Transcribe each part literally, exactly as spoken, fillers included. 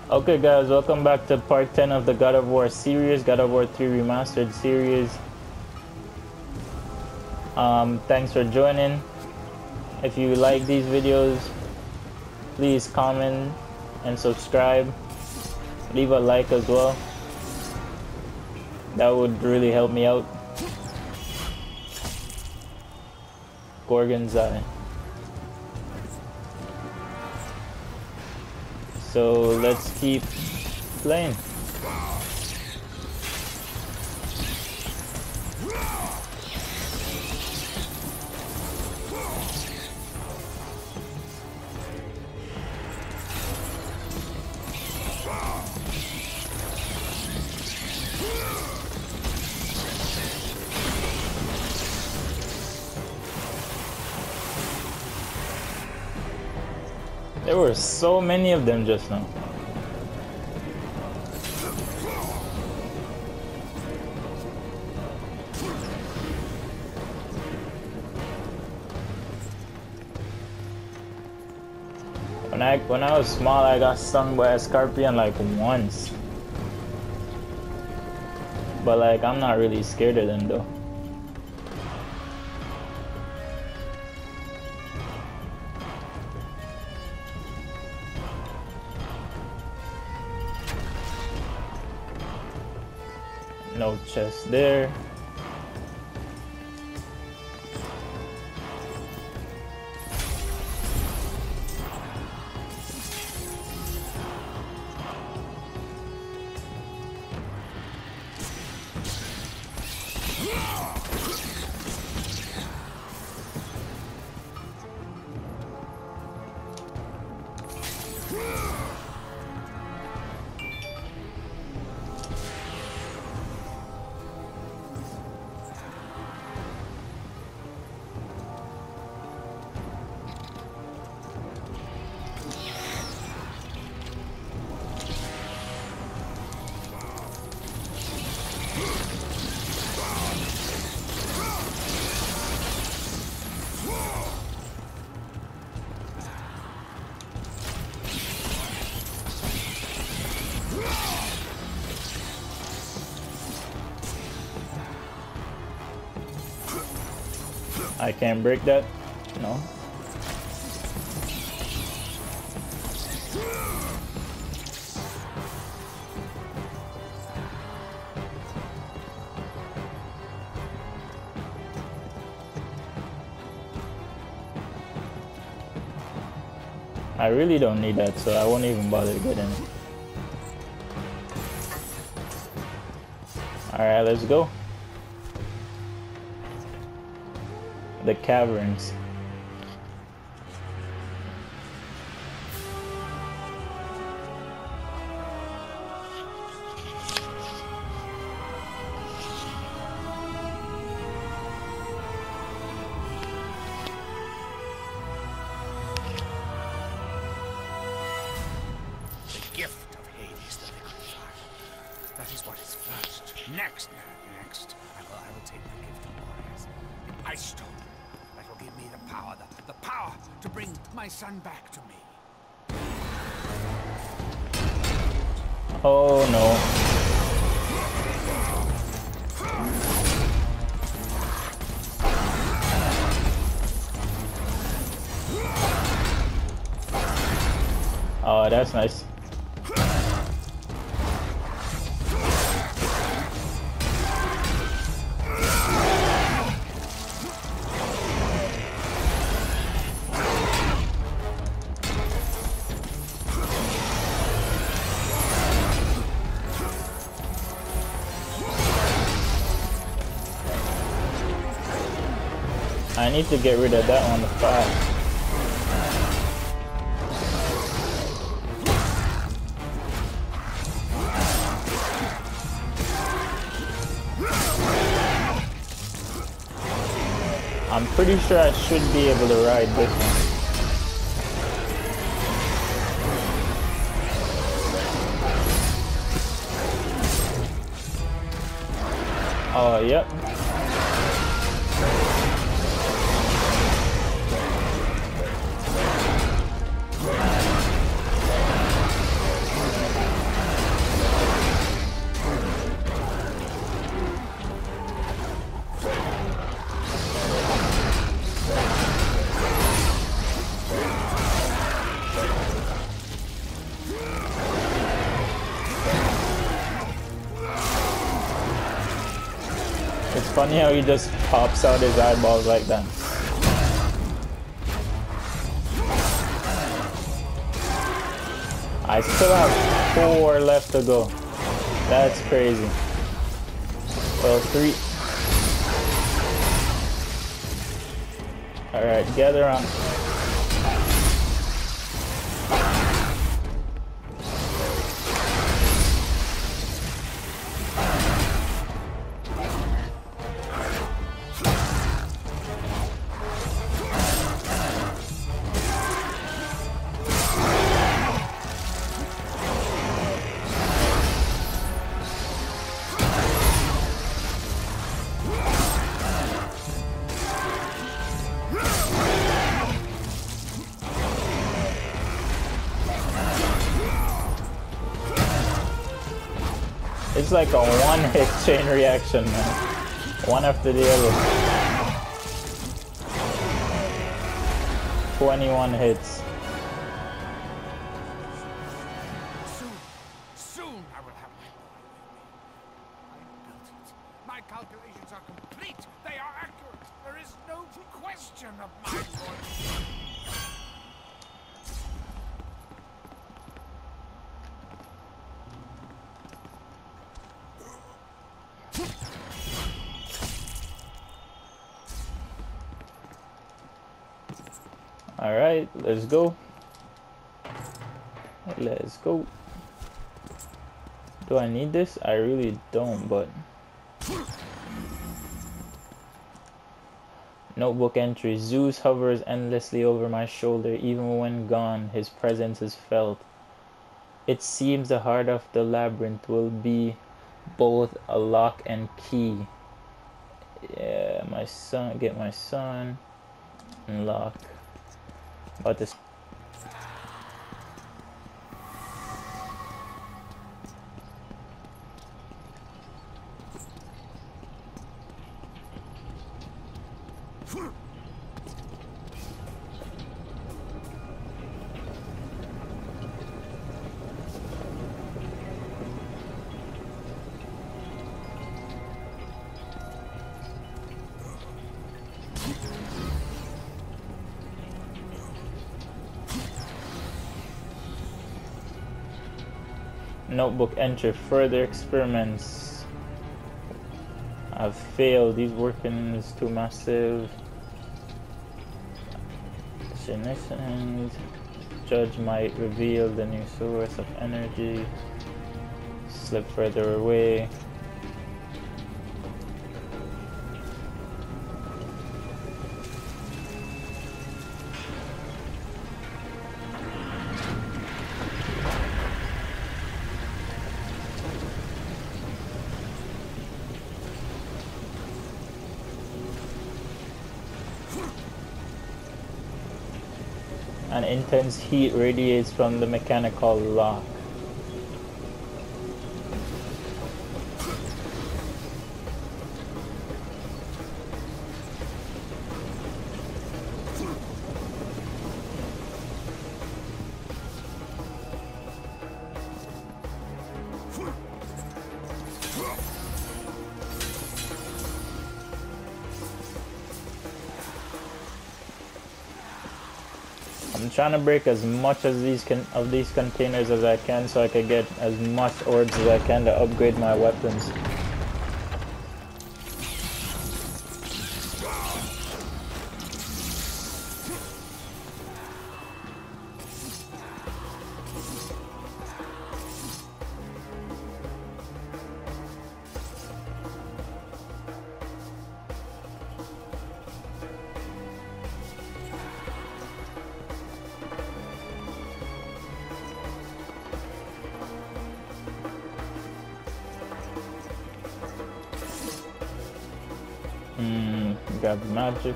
Okay guys, welcome back to part ten of the God of War series, God of War three Remastered series. Um, thanks for joining. If you like these videos, please comment and subscribe. Leave a like as well. That would really help me out. Gorgon's Eye. So let's keep playing. There were so many of them just now. When I when I was small, I got stung by a scorpion like once. But like I'm not really scared of them though. No chest there. I can't break that? No. I really don't need that, so I won't even bother getting it. Alright, let's go. The caverns. The gift of Hades, the liquid fire. That is what is first. Next, next, I will, I will take the gift of warriors. The ice stone. That will give me the power, the, the power to bring my son back to me. Oh no. Oh, that's nice. I need to get rid of that one fast. I'm pretty sure I should be able to ride this one. Oh, yep. Funny how he just pops out his eyeballs like that. I still have four left to go. That's crazy. Well, three. Alright, gather on. It's like a one-hit chain reaction, man. One after the other. twenty-one hits. Soon, soon I will have my boy with me. I built it. My calculations are complete. They are accurate. There is no question of my loyalty. Alright, let's go. Let's go. Do I need this? I really don't, but... Notebook entry. Zeus hovers endlessly over my shoulder. Even when gone, his presence is felt. It seems the heart of the labyrinth will be both a lock and key. Yeah, my son, get my son. Unlock. About this. Notebook entry. Further experiments. I've failed. These workings too massive. Shenanigans. Judge might reveal the new source of energy. Slip further away. An intense heat radiates from the mechanical lock. I'm trying to break as much as these can of these containers as I can so I can get as much orbs as I can to upgrade my weapons. Hmm, grab magic.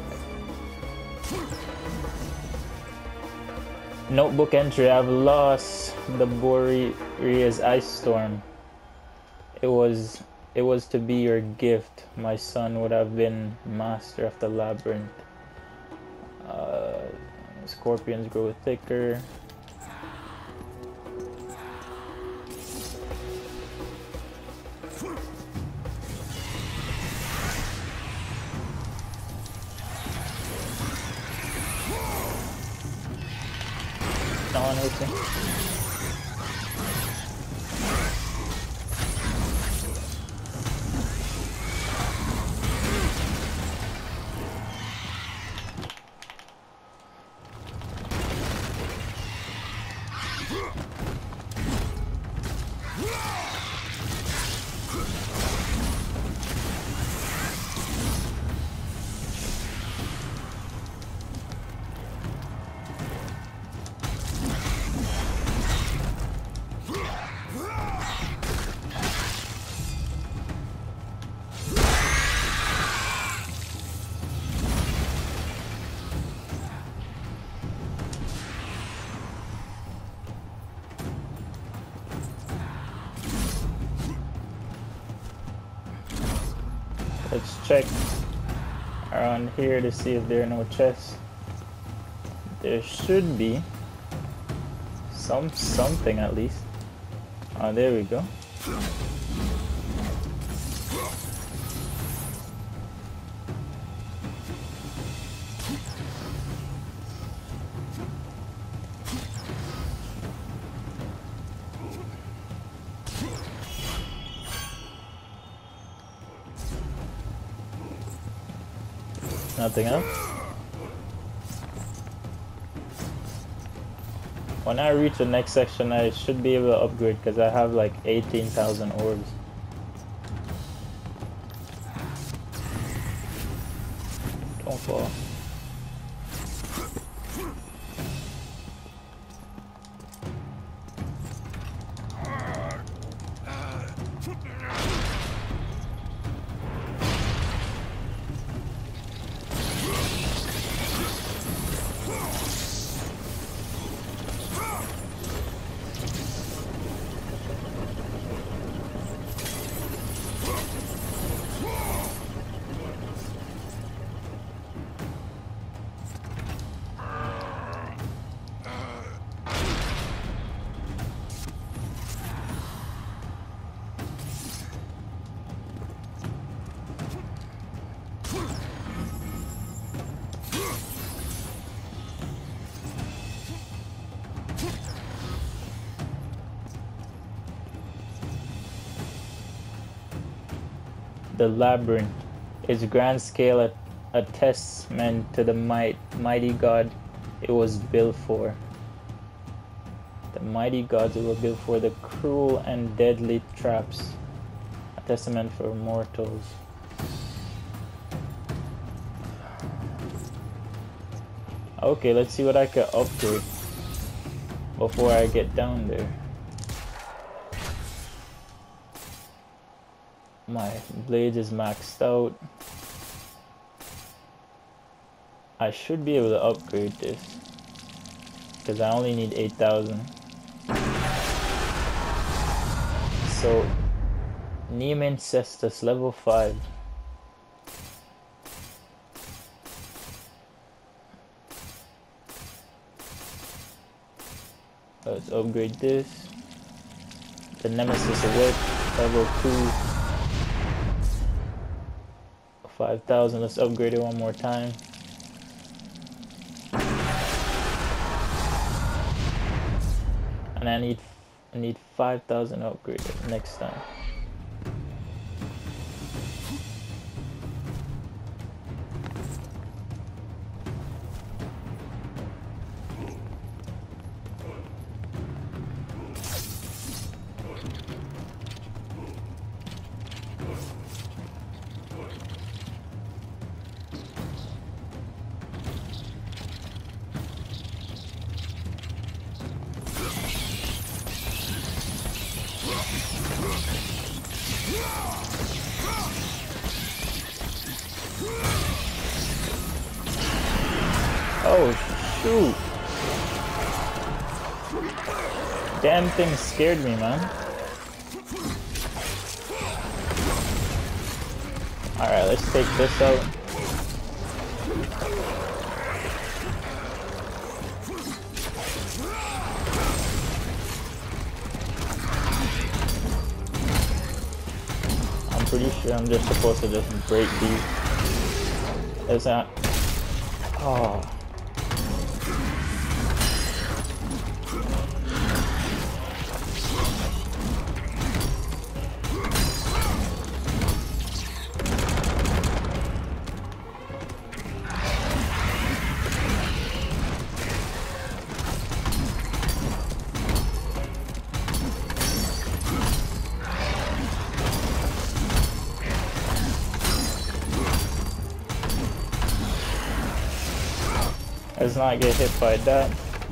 Notebook entry. I've lost the Boreas ice storm. It was it was to be your gift. My son would have been master of the labyrinth. Uh, scorpions grow thicker. we'll see. Let's check around here to see if there are no chests. There should be some something at least. Oh, there we go. Nothing else. When I reach the next section, I should be able to upgrade because I have like eighteen thousand orbs. Don't fall. The Labyrinth. Its grand scale a, a testament to the might, mighty god it was built for. The mighty gods it was built for, the cruel and deadly traps. A testament for mortals. Okay, let's see what I can upgrade before I get down there. My blade is maxed out. I should be able to upgrade this because I only need eight thousand. So, Neiman Cestus level five. Let's upgrade this. The Nemesis Whip level two. five thousand. Let's upgrade it one more time. And I need I need five thousand upgraded next time. Oh shoot! Damn thing scared me, man. Alright, let's take this out. I'm pretty sure I'm just supposed to just break these. It's not. Oh. Let's not get hit by that.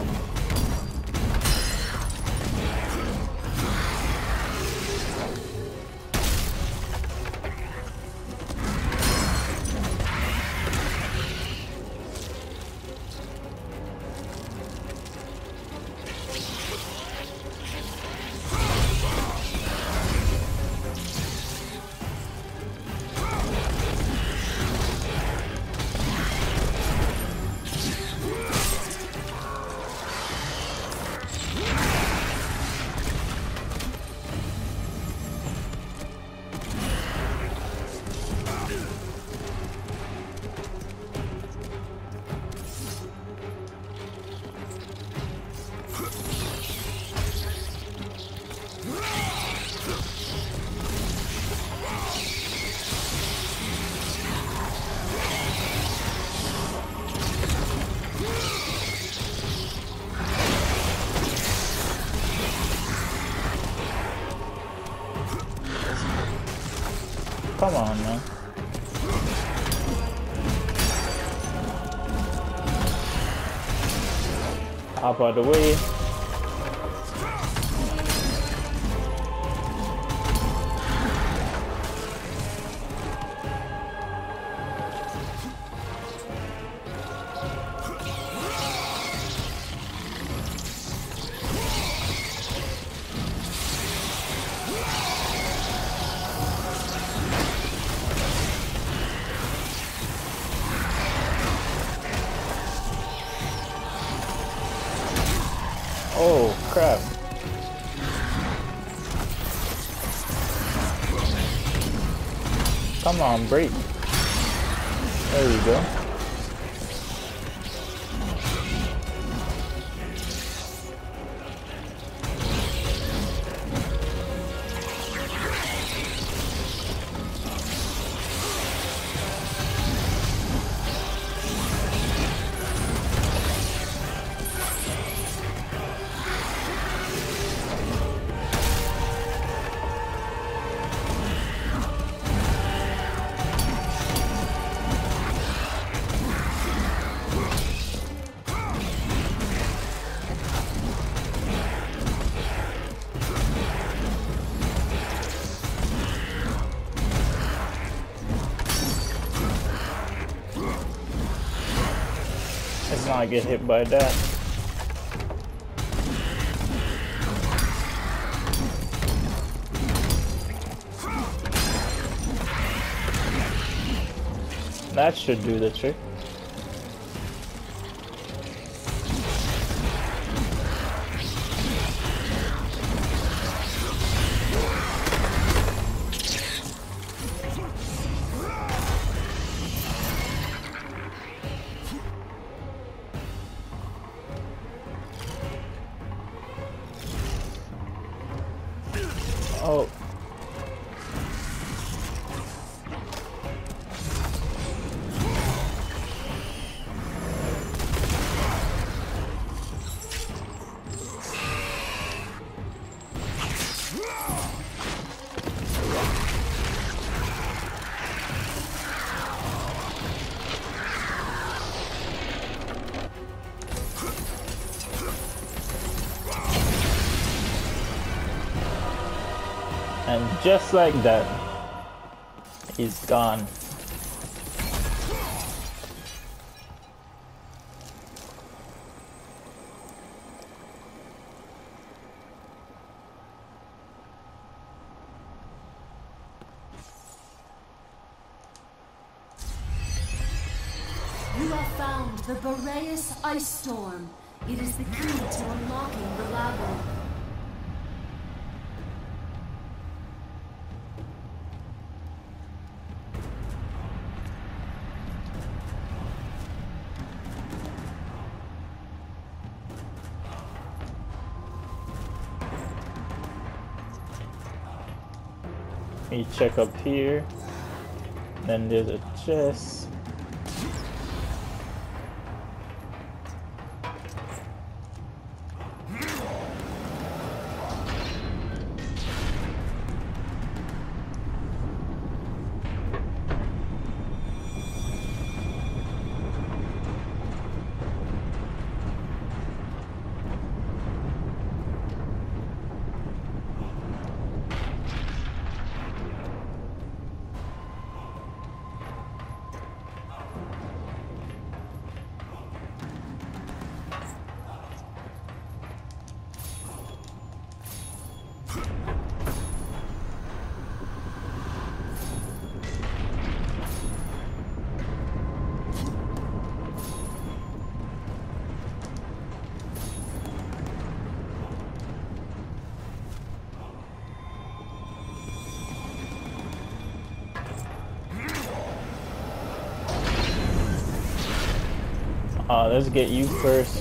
Come on, man. Hop out of the way. Oh, crap. Come on, break. There we go. Let's not get hit by that. That should do the trick. Oh. And just like that, he's gone. You have found the Boreas Ice Storm. It is the key to unlocking the Labyrinth. Let me check up here. Then there's a chest. Uh, let's get you first.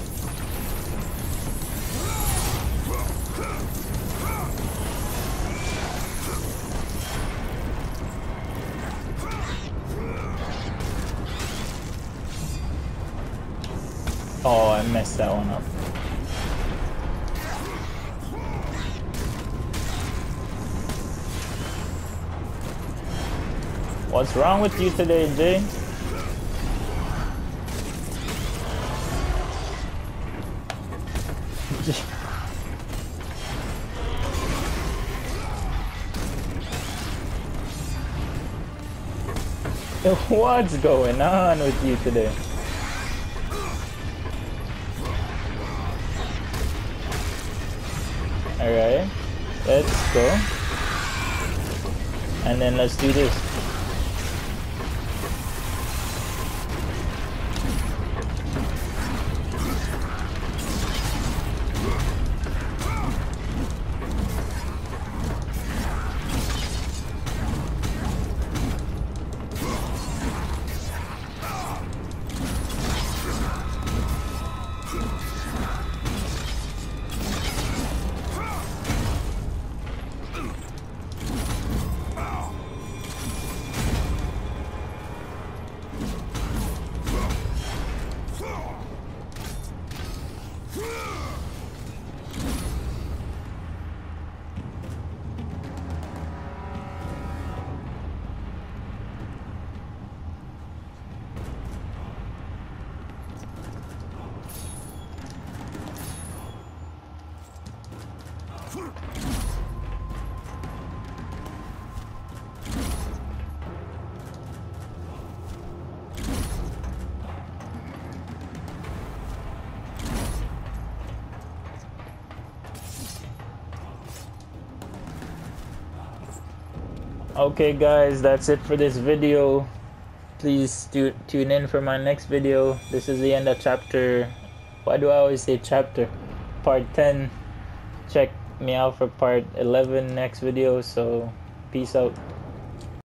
Oh, I messed that one up. What's wrong with you today, Jay? What's going on with you today? Alright, let's go. And then let's do this. Okay guys, that's it for this video. Please do tune in for my next video. This is the end of chapter, why do I always say chapter? Part ten. Check me out for part eleven next video. So peace out.